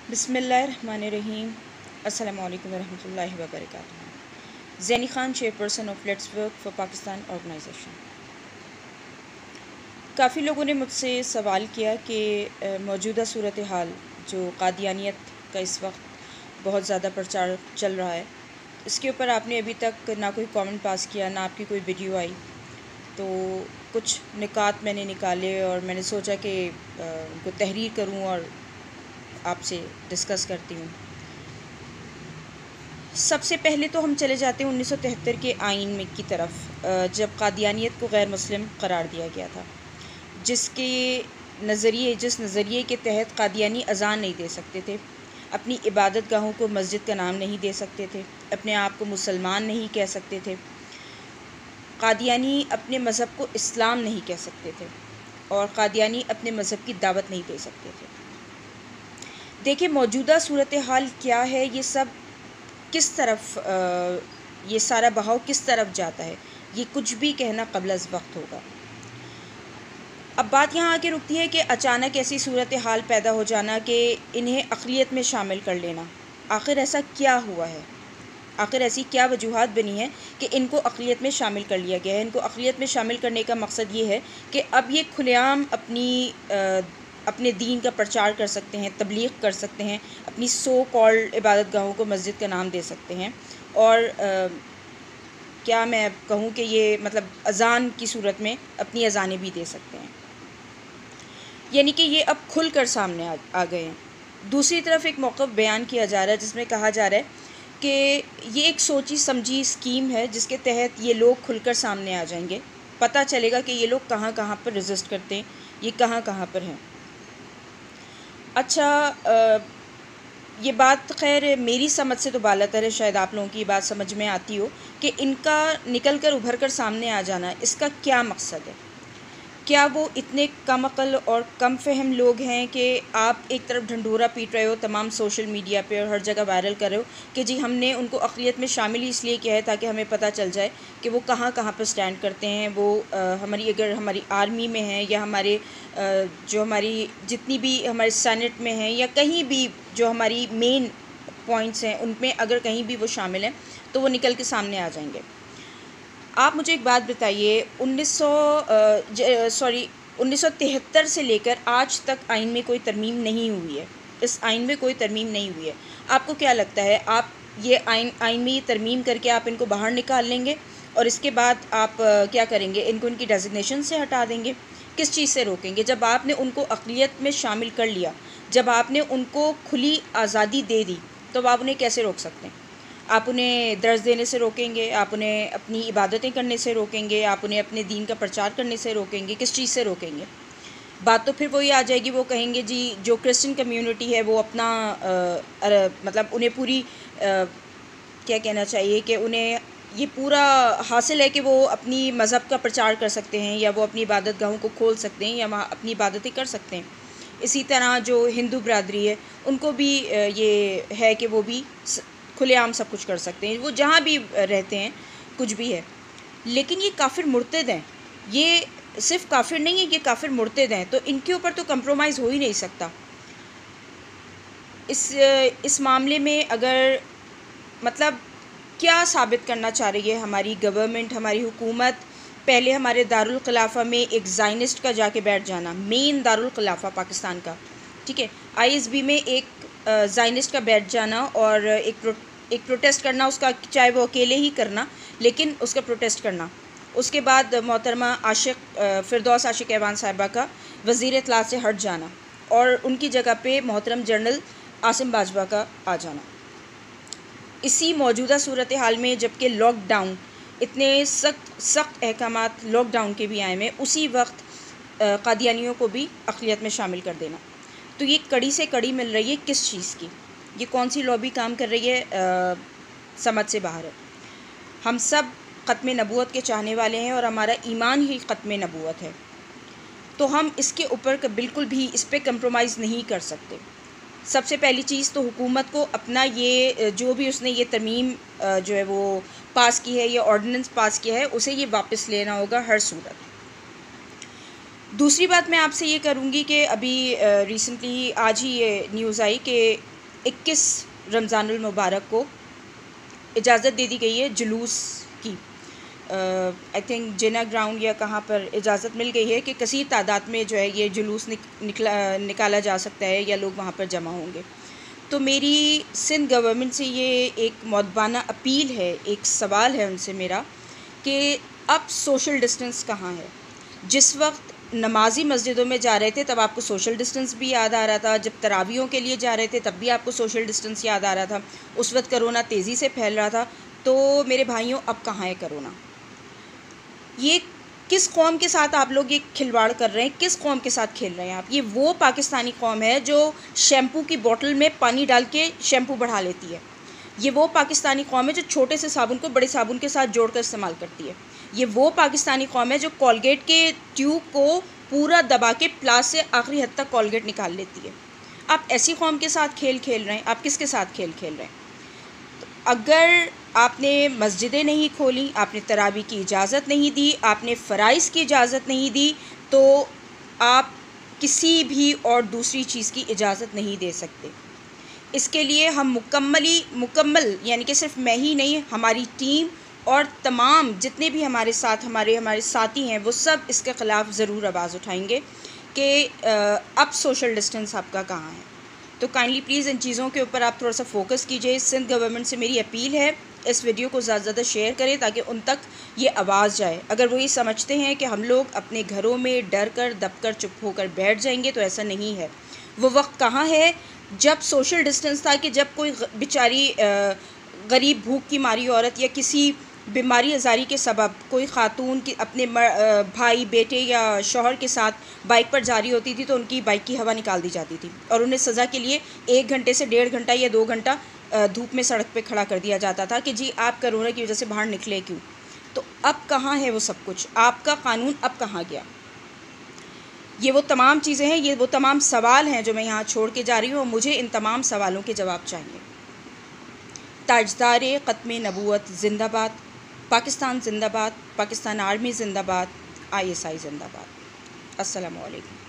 बिस्मिल्लाहिर्रहमानिर्रहीम। अस्सलामु अलैकुम वरहमतुल्लाहि वबरकातुहू। Zaini Khan, chairperson of let's work for Pakistan organisation. काफ़ी लोगों ने मुझसे सवाल किया कि मौजूदा सूरत हाल जो कादियानियत का इस वक्त बहुत ज़्यादा प्रचार चल रहा है, इसके ऊपर आपने अभी तक ना कोई कमेंट पास किया, ना आपकी कोई वीडियो आई। तो कुछ निकात मैंने निकाले और मैंने सोचा कि उनको तहरीर करूं और आपसे डिस्कस करती हूँ। सबसे पहले तो हम चले जाते हैं 1973 के आइन में की तरफ, जब कादियानियत को गैर मुस्लिम करार दिया गया था, जिस नज़रिए के तहत कादियानी अज़ान नहीं दे सकते थे, अपनी इबादत गाहों को मस्जिद का नाम नहीं दे सकते थे, अपने आप को मुसलमान नहीं कह सकते थे, कादियानी अपने मज़हब को इस्लाम नहीं कह सकते थे और कादियानी अपने मज़हब की दावत नहीं दे सकते थे। देखिए मौजूदा सूरत हाल क्या है, ये सब किस तरफ ये सारा बहाव किस तरफ जाता है, ये कुछ भी कहना क़ब्ल अज़ वक्त होगा। अब बात यहाँ आके रुकती है कि अचानक ऐसी सूरत हाल पैदा हो जाना कि इन्हें अक़लियत में शामिल कर लेना। आखिर ऐसा क्या हुआ है, आखिर ऐसी क्या वजूहात बनी है कि इनको अक़लियत में शामिल कर लिया गया है। इनको अक़लियत में शामिल करने का मकसद ये है कि अब ये खुलेआम अपने दीन का प्रचार कर सकते हैं, तबलीग कर सकते हैं, अपनी सो कॉल्ड इबादत गाहों को मस्जिद का नाम दे सकते हैं और क्या मैं कहूँ कि ये मतलब अज़ान की सूरत में अपनी अज़ानें भी दे सकते हैं। यानी कि ये अब खुल कर सामने आ गए हैं। दूसरी तरफ एक मौक़िफ़ बयान किया जा रहा है जिसमें कहा जा रहा है कि ये एक सोची समझी स्कीम है जिसके तहत ये लोग खुलकर सामने आ जाएंगे। पता चलेगा कि ये लोग कहाँ कहाँ पर रेजिस्ट करते हैं, ये कहाँ कहाँ पर हैं। अच्छा, ये बात खैर मेरी समझ से तो बालातर है, शायद आप लोगों की ये बात समझ में आती हो कि इनका निकल कर उभर कर सामने आ जाना, इसका क्या मकसद है। क्या वो इतने कम अक़ल और कम फ़हम लोग हैं कि आप एक तरफ ढंढोरा पीट रहे हो तमाम सोशल मीडिया पे और हर जगह वायरल कर रहे हो कि जी हमने उनको अक़लियत में शामिल इसलिए किया है ताकि हमें पता चल जाए कि वो कहाँ कहाँ पर स्टैंड करते हैं। वो अगर हमारी आर्मी में हैं या जो हमारी जितनी भी हमारे सेनेट में हैं या कहीं भी जो हमारी मेन पॉइंट्स हैं उनमें अगर कहीं भी वो शामिल हैं तो वो निकल के सामने आ जाएंगे। आप मुझे एक बात बताइए, 1973 से लेकर आज तक आइन में कोई तरमीम नहीं हुई है। इस आइन में कोई तरमीम नहीं हुई है। आपको क्या लगता है, आप ये आइन में ये तरमीम करके आप इनको बाहर निकाल लेंगे और इसके बाद आप क्या करेंगे, इनको इनकी डेजिग्नेशन से हटा देंगे? किस चीज़ से रोकेंगे? जब आपने उनको अक़लियत में शामिल कर लिया, जब आपने उनको खुली आज़ादी दे दी, तो आप उन्हें कैसे रोक सकते हैं? आप उन्हें दर्स देने से रोकेंगे, आप उन्हें अपनी इबादतें करने से रोकेंगे, आप उन्हें अपने दीन का प्रचार करने से रोकेंगे, किस चीज़ से रोकेंगे? बात तो फिर वही आ जाएगी, वो कहेंगे जी जो क्रिश्चियन कम्युनिटी है वो अपना मतलब उन्हें पूरी क्या कहना चाहिए कि उन्हें ये पूरा हासिल है कि वो अपनी मज़हब का प्रचार कर सकते हैं या वो अपनी इबादत गाहों को खोल सकते हैं या वहाँ अपनी इबादतें कर सकते हैं। इसी तरह जो हिंदू बरादरी है उनको भी ये है कि वो भी खुलेआम सब कुछ कर सकते हैं, वो जहाँ भी रहते हैं, कुछ भी है। लेकिन ये काफिर मुर्तद हैं, ये सिर्फ काफिर नहीं है, ये काफिर मुर्तद हैं, तो इनके ऊपर तो कंप्रोमाइज़ हो ही नहीं सकता। इस मामले में अगर मतलब क्या साबित करना चाह रही है हमारी गवर्नमेंट, हमारी हुकूमत? पहले हमारे दारुल खिलाफा में एक ज़ायनिस्ट का जाके बैठ जाना, मेन दारुल खिलाफा पाकिस्तान का, ठीक है, ISB में एक ज़ायनिस्ट का बैठ जाना और एक प्रोटेस्ट करना उसका, चाहे वो अकेले ही करना लेकिन उसका प्रोटेस्ट करना। उसके बाद मोहतरमा फ़िरदौस आशिक़ ऐवान साहिबा का वज़ीर इत्तला से हट जाना और उनकी जगह पे मोहतरम जनरल आसिम बाजवा का आ जाना। इसी मौजूदा सूरत हाल में जबकि लॉकडाउन, इतने सख्त अहकामात लॉकडाउन के भी आए में, उसी वक्त कादियानियों को भी अक़लियत में शामिल कर देना, तो ये कड़ी से कड़ी मिल रही है किस चीज़ की? ये कौन सी लॉबी काम कर रही है? समझ से बाहर है। हम सब ख़त्म नबूवत के चाहने वाले हैं और हमारा ईमान ही ख़त्म नबूवत है, तो हम इसके ऊपर बिल्कुल भी इस पर कंप्रोमाइज़ नहीं कर सकते। सबसे पहली चीज़ तो हुकूमत को अपना ये जो भी उसने ये तरमीम जो है वो पास की है, ये ऑर्डिनेंस पास किया है, उसे ये वापस लेना होगा हर सूरत। दूसरी बात मैं आपसे ये करूँगी कि अभी रिसेंटली आज ही ये न्यूज़ आई कि 21 रमज़ानुल मुबारक को इजाज़त दे दी गई है जुलूस की। आई थिंक जिना ग्राउंड या कहाँ पर इजाज़त मिल गई है कि कसीर तादाद में जो है ये जुलूस निकाला जा सकता है या लोग वहाँ पर जमा होंगे। तो मेरी सिंध गवर्नमेंट से ये एक मौदबाना अपील है, एक सवाल है उनसे मेरा कि अब सोशल डिस्टेंस कहाँ है। जिस वक्त नमाजी मस्जिदों में जा रहे थे तब आपको सोशल डिस्टेंस भी याद आ रहा था, जब तरावियों के लिए जा रहे थे तब भी आपको सोशल डिस्टेंस याद आ रहा था, उस वक्त करोना तेज़ी से फैल रहा था। तो मेरे भाइयों, अब कहाँ है करोना? ये किस कौम के साथ आप लोग ये खिलवाड़ कर रहे हैं, किस कौम के साथ खेल रहे हैं आप? ये वो पाकिस्तानी कौम है जो शैम्पू की बोतल में पानी डाल के शैम्पू बढ़ा लेती है। ये वो पाकिस्तानी कौम है जो छोटे से साबुन को बड़े साबुन के साथ जोड़कर इस्तेमाल करती है। ये वो पाकिस्तानी कौम है जो कॉलगेट के ट्यूब को पूरा दबा के प्लास से आखिरी हद तक कॉलगेट निकाल लेती है। आप ऐसी कौम के साथ खेल खेल रहे हैं, आप किसके साथ खेल खेल रहे हैं? तो अगर आपने मस्जिदें नहीं खोली, आपने तरावी की इजाज़त नहीं दी, आपने फ़राइज़ की इजाज़त नहीं दी, तो आप किसी भी और दूसरी चीज़ की इजाज़त नहीं दे सकते। इसके लिए हम मुकम्मल यानी कि सिर्फ मैं ही नहीं, हमारी टीम और तमाम जितने भी हमारे साथ हमारे साथी हैं वो सब इसके ख़िलाफ़ ज़रूर आवाज़ उठाएंगे कि अब सोशल डिस्टेंस आपका कहाँ है। तो काइंडली प्लीज़ इन चीज़ों के ऊपर आप थोड़ा सा फोकस कीजिए। सिंध गवर्नमेंट से मेरी अपील है, इस वीडियो को ज़्यादा से ज़्यादा शेयर करें ताकि उन तक ये आवाज़ जाए। अगर वो ये समझते हैं कि हम लोग अपने घरों में डर कर दब कर चुप होकर बैठ जाएंगे तो ऐसा नहीं है। वो वक्त कहाँ है जब सोशल डिस्टेंस था कि जब कोई बेचारी गरीब भूख की मारी औरत या किसी बीमारी अजारी के सबब कोई ख़ातून की अपने भाई बेटे या शौहर के साथ बाइक पर जा रही होती थी तो उनकी बाइक की हवा निकाल दी जाती थी और उन्हें सज़ा के लिए 1 घंटे से 1.5 घंटा या 2 घंटा धूप में सड़क पे खड़ा कर दिया जाता था कि जी आप कोरोना की वजह से बाहर निकले क्यों। तो अब कहाँ है वो सब कुछ? आपका कानून अब कहाँ गया? ये वो तमाम चीज़ें हैं, ये वो तमाम सवाल हैं जो मैं यहाँ छोड़ के जा रही हूँ और मुझे इन तमाम सवालों के जवाब चाहिए। ताजदार ख़त्म नबूवत जिंदाबाद, पाकिस्तान जिंदाबाद, पाकिस्तान आर्मी जिंदाबाद, ISI जिंदाबाद। अस्सलामु अलैकुम।